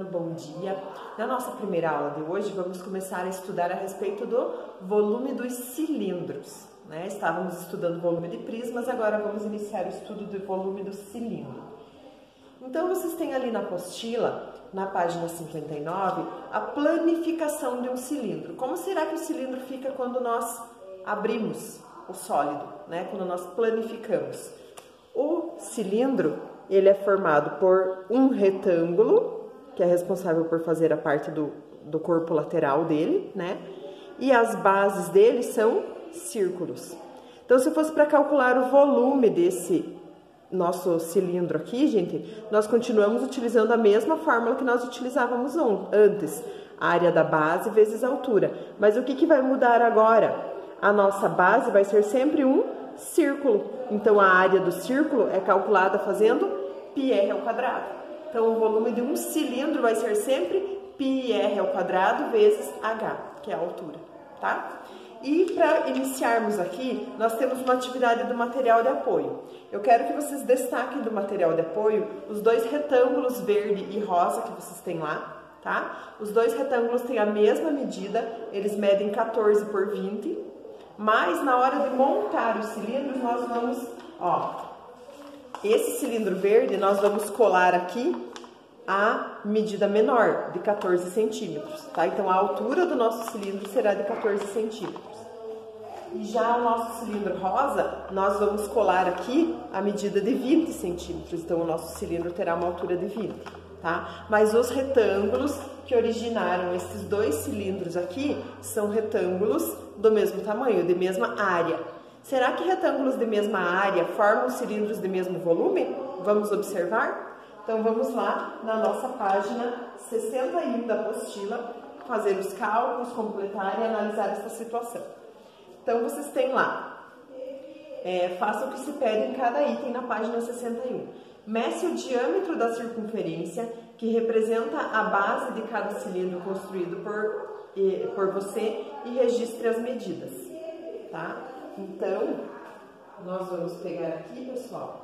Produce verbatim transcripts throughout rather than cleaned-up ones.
bom dia. Na nossa primeira aula de hoje, vamos começar a estudar a respeito do volume dos cilindros, né? Estávamos estudando o volume de prismas, agora vamos iniciar o estudo do volume do cilindro. Então, vocês têm ali na apostila, na página cinquenta e nove, a planificação de um cilindro. Como será que o cilindro fica quando nós abrimos o sólido, né? Quando nós planificamos? O cilindro, ele é formado por um retângulo, que é responsável por fazer a parte do, do corpo lateral dele, né? E as bases dele são círculos. Então, se fosse para calcular o volume desse nosso cilindro aqui, gente, nós continuamos utilizando a mesma fórmula que nós utilizávamos antes. A área da base vezes a altura. Mas o que, que vai mudar agora? A nossa base vai ser sempre um círculo. Então, a área do círculo é calculada fazendo πr ao quadrado. Então, o volume de um cilindro vai ser sempre πr ao quadrado vezes h, que é a altura, tá? E para iniciarmos aqui, nós temos uma atividade do material de apoio. Eu quero que vocês destaquem do material de apoio os dois retângulos verde e rosa que vocês têm lá, tá? Os dois retângulos têm a mesma medida, eles medem quatorze por vinte, mas na hora de montar os cilindros, nós vamos, ó, esse cilindro verde, nós vamos colar aqui a medida menor, de quatorze centímetros, tá? Então, a altura do nosso cilindro será de quatorze centímetros. E já o nosso cilindro rosa, nós vamos colar aqui a medida de vinte centímetros. Então, o nosso cilindro terá uma altura de vinte, tá? Mas os retângulos que originaram esses dois cilindros aqui são retângulos do mesmo tamanho, de mesma área. Será que retângulos de mesma área formam cilindros de mesmo volume? Vamos observar? Então, vamos lá na nossa página sessenta e um da apostila, fazer os cálculos, completar e analisar essa situação. Então, vocês têm lá, é, faça o que se pede em cada item na página sessenta e um. Meça o diâmetro da circunferência, que representa a base de cada cilindro construído por, por você, e registre as medidas, tá? Então, nós vamos pegar aqui, pessoal.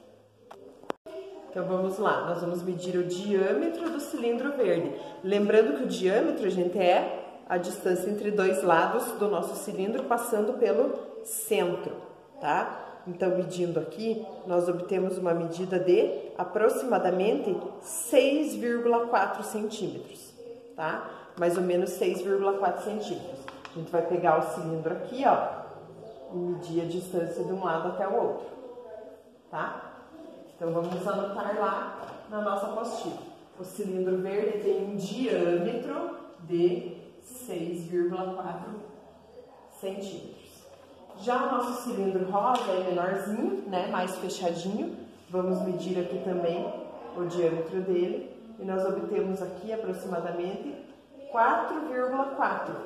Então, vamos lá. Nós vamos medir o diâmetro do cilindro verde. Lembrando que o diâmetro, gente, é a distância entre dois lados do nosso cilindro passando pelo centro, tá? Então, medindo aqui, nós obtemos uma medida de aproximadamente seis vírgula quatro centímetros, tá? Mais ou menos seis vírgula quatro centímetros. A gente vai pegar o cilindro aqui, ó, e medir a distância de um lado até o outro, tá? Então, vamos anotar lá na nossa apostila. O cilindro verde tem um diâmetro de seis vírgula quatro centímetros. Já o nosso cilindro rosa é menorzinho, né, mais fechadinho. Vamos medir aqui também o diâmetro dele. E nós obtemos aqui aproximadamente quatro vírgula quatro.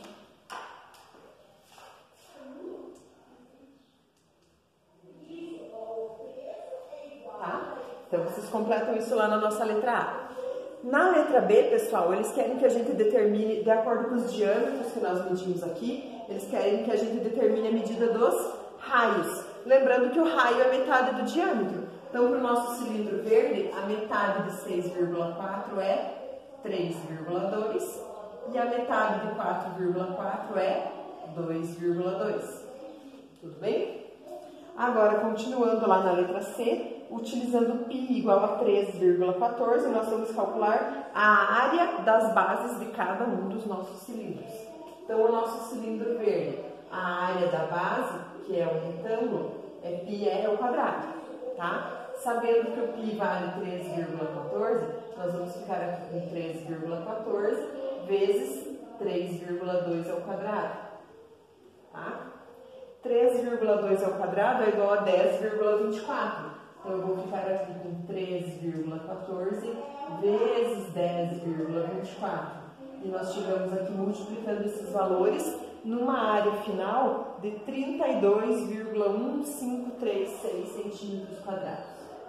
Tá? Então, vocês completam isso lá na nossa letra A. Na letra B, pessoal, eles querem que a gente determine, de acordo com os diâmetros que nós medimos aqui, eles querem que a gente determine a medida dos raios. Lembrando que o raio é metade do diâmetro. Então, para o nosso cilindro verde, a metade de seis vírgula quatro é três vírgula dois e a metade de quatro vírgula quatro é dois vírgula dois. Tudo bem? Agora, continuando lá na letra C, utilizando π igual a três vírgula quatorze, nós vamos calcular a área das bases de cada um dos nossos cilindros. Então, o nosso cilindro verde, a área da base, que é um retângulo, é πr ao quadrado, tá? Sabendo que o π vale três vírgula quatorze, nós vamos ficar aqui com três vírgula quatorze vezes três vírgula dois ao quadrado, tá? três vírgula dois ao quadrado é igual a dez vírgula vinte e quatro. Então, eu vou ficar aqui com três vírgula quatorze vezes dez vírgula vinte e quatro. E nós chegamos aqui multiplicando esses valores numa área final de trinta e dois vírgula um cinco três seis centímetros quadrados.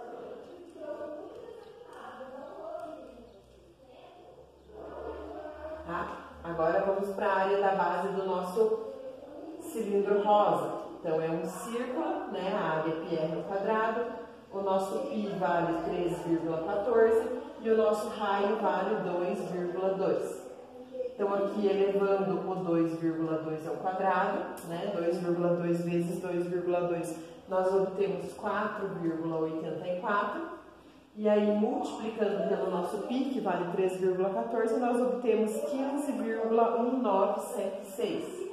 Tá? Agora, vamos para a área da base do nosso cilindro rosa. Então, é um círculo, né? A área πr ao quadrado, o nosso π vale três vírgula quatorze e o nosso raio vale dois vírgula dois. Então, aqui elevando o dois vírgula dois ao quadrado, né? dois vírgula dois vezes dois vírgula dois, nós obtemos quatro vírgula oitenta e quatro. E aí, multiplicando pelo nosso π, que vale três vírgula quatorze, nós obtemos quinze vírgula um nove sete seis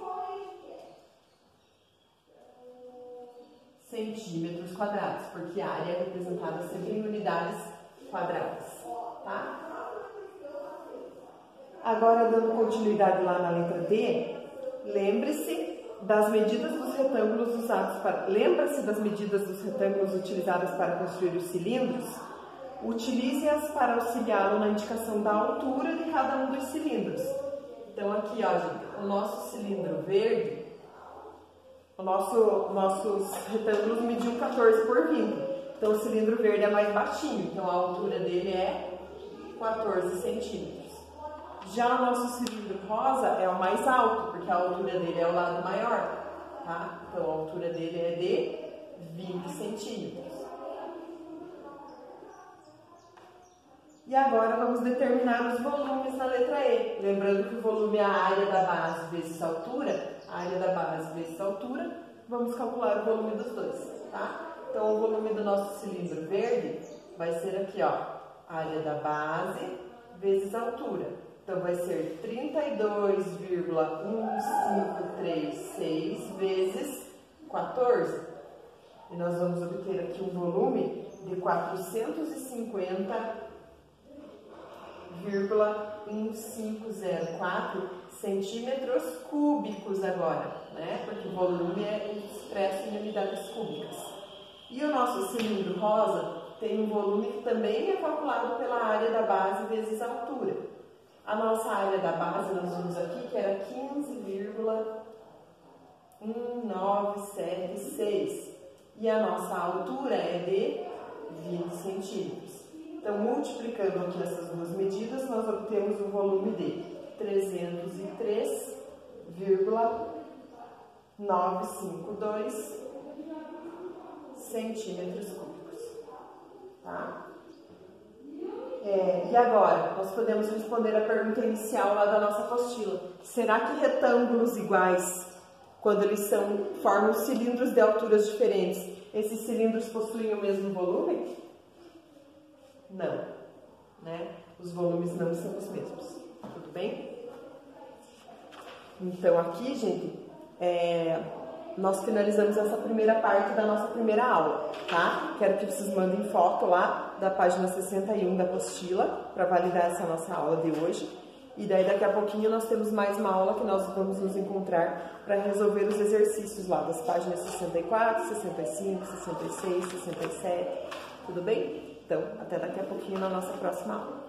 centímetros quadrados, porque a área é representada sempre em unidades quadradas, tá? Agora, dando continuidade lá na letra D, lembre-se das medidas dos retângulos usados para... Lembra-se das medidas dos retângulos utilizadas para construir os cilindros? Utilize-as para auxiliá-lo na indicação da altura de cada um dos cilindros. Então, aqui, ó, gente, o nosso cilindro verde, o nosso, nossos retângulos mediam quatorze por vinte. Então, o cilindro verde é mais baixinho, então a altura dele é quatorze centímetros. Já o nosso cilindro rosa é o mais alto, porque a altura dele é o lado maior, tá? Então, a altura dele é de vinte centímetros. E agora vamos determinar os volumes na letra E. Lembrando que o volume é a área da base vezes a altura, a área da base vezes a altura, vamos calcular o volume dos dois, tá? Então, o volume do nosso cilindro verde vai ser aqui, ó, área da base vezes a altura. Então, vai ser trinta e dois vírgula cento e cinquenta e três vezes quatorze. E nós vamos obter aqui um volume de quatrocentos e cinquenta vírgula quinhentos e quatro centímetros cúbicos agora, né? Porque o volume é expresso em unidades cúbicas. E o nosso cilindro rosa tem um volume que também é calculado pela área da base vezes a altura. A nossa área da base, nós vimos aqui que era quinze vírgula mil novecentos e setenta e seis e a nossa altura é de vinte centímetros. Então, multiplicando aqui essas duas medidas, nós obtemos um volume de trezentos e três vírgula novecentos e cinquenta e dois centímetros cúbicos. Tá? É, e agora, nós podemos responder a pergunta inicial lá da nossa apostila. Será que retângulos iguais, quando eles são, formam cilindros de alturas diferentes, esses cilindros possuem o mesmo volume? Não, né? Os volumes não são os mesmos, tudo bem? Então, aqui, gente, é, nós finalizamos essa primeira parte da nossa primeira aula, tá? Quero que vocês mandem foto lá da página sessenta e um da apostila para validar essa nossa aula de hoje. E daí, daqui a pouquinho, nós temos mais uma aula que nós vamos nos encontrar para resolver os exercícios lá das páginas sessenta e quatro, sessenta e cinco, sessenta e seis, sessenta e sete, tudo bem? Então, até daqui a pouquinho na nossa próxima aula.